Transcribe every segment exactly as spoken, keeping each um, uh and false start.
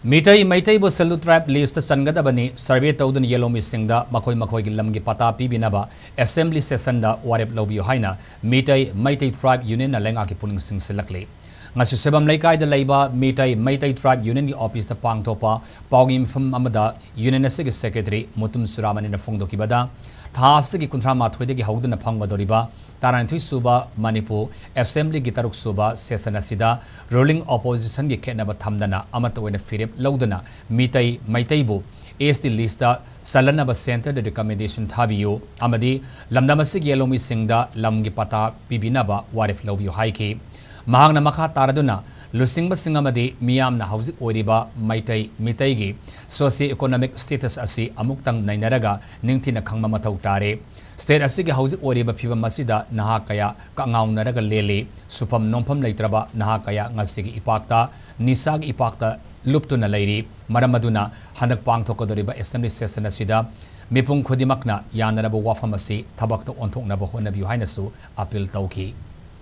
Meetei Meitei bu Selu Tribe list changa-dabani survey Touduna Yelhoumee Shingda makoi makoi gi lam gi pata Pibinaba assembly session da Warep Loubiyu haina Meetei Meitei Tribe Union na lenga ki puning taksillakli ngasi sebam laikai da leiba Meetei Meitei Tribe Union gi office da pangthopa pawgi Imphal amada Union asigi secretary mutum suramani na phongdoki bada tha asigi kunthra mathoi gi hauduna phangmadoriba Taranthi Suba Manipur Assembly Gitaruk Suba Session Asida Ruling Opposition gi khenaba thamdana amata wena firem laudana Meetei Meitei bu S D lista salanaba center the recommendation thabiyu amadi lamdamasig Yelhoumee Shingda Lam gi pata Pibinaba Warep Loubiyu haiki mahangna makha taraduna lusingba singamadi miyamna hauzik oiriba Meitei Meitei gi socio-economic status asi amuktang nainaraga ningthina khangma mathau tare State asigi hauzik oriba phiba masida naha kaya ka ngaunaraga lele supam nompham leitraba naha kaya ngasigi ipakta nisag ipakta luptuna leiri maramaduna hanak pangthokodoriba assembly session asida mipung khodimakna yanaraba wafam asi thabakta onthoknaba honabiyu hainasu appeal tauki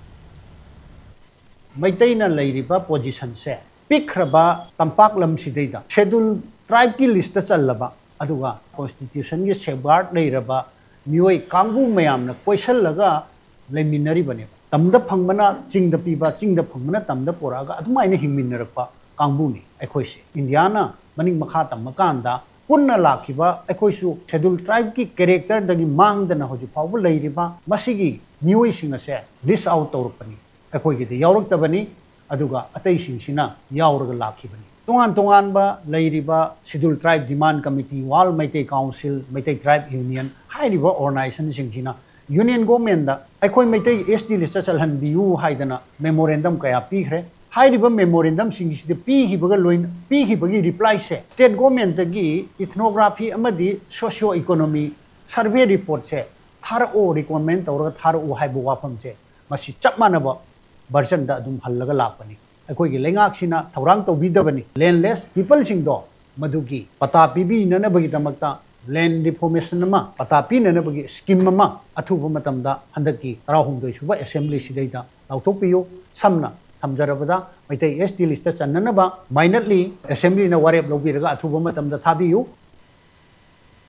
Meitei na leiriba position se pikraba tampak lam sideida schedule tribe ki list challaba aduga constitution gi safeguard leiraba Mioi Kangu Mayam na question laga leminari bane. Tamda phangmana chingda piba chingda phangmana tamda poraga aduma ine hingminarakpa Kangu ni ekhoise. Indiana maning makha tamakanda punna lakhiba ekhoisu schedule tribe ki character dagi mangdana hoju pawbu leiriba masigi mioi singa se list out tawrpani. Ekhoi gi de yawrak tabani aduga atei singsina yawraga lakhibani. Tongan tongan ba leiriba schedule tribe demand committee wal Meitei council Meitei Tribe Union hairiba organization singina union government da ekoi Meitei S D list chalhan biu haidana memorandum kaya pihre hairiba memorandum singisi pi hibaga loin pi hibagi reply se state government gi ethnography amadi socio economy survey report se thar o recommend or thar o haibu wafam se masi chapmanaba version da dum hallaga lapani ekoi gi lengak sina thorang to bidabani landless people singdo madugi pata pibi nana bagi tamakta land reformation nama pata pi nana bagi scheme nama athuba matamda handaki tarahumdoi suba assembly sidaida lauthokpiyo samna thamjarabada Meitei S D list chananaba minutely assembly na Warep Loubiraga athuba matamda thabiyu